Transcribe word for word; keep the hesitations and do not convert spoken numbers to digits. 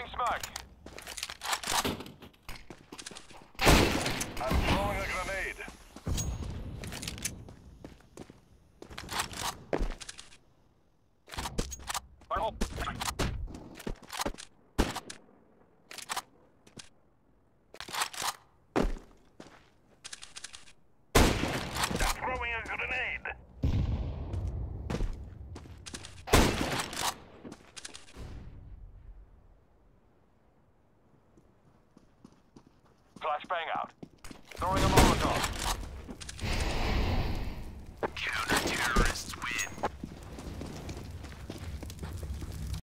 Throwing smoke. I'm throwing a grenade. Oh. Throwing a grenade. Flashbang out. Throwing a